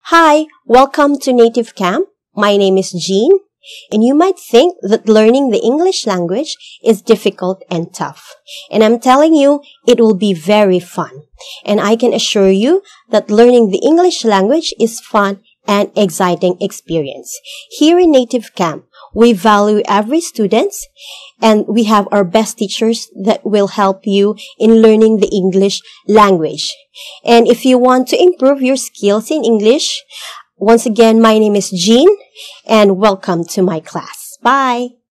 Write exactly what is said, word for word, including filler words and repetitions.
Hi, welcome to Native Camp. My name is Jean, and you might think that learning the English language is difficult and tough. And I'm telling you, it will be very fun. And I can assure you that learning the English language is fun and exciting experience. Here in Native Camp, we value every student, and we have our best teachers that will help you in learning the English language. And if you want to improve your skills in English, once again, my name is Jean, and welcome to my class. Bye!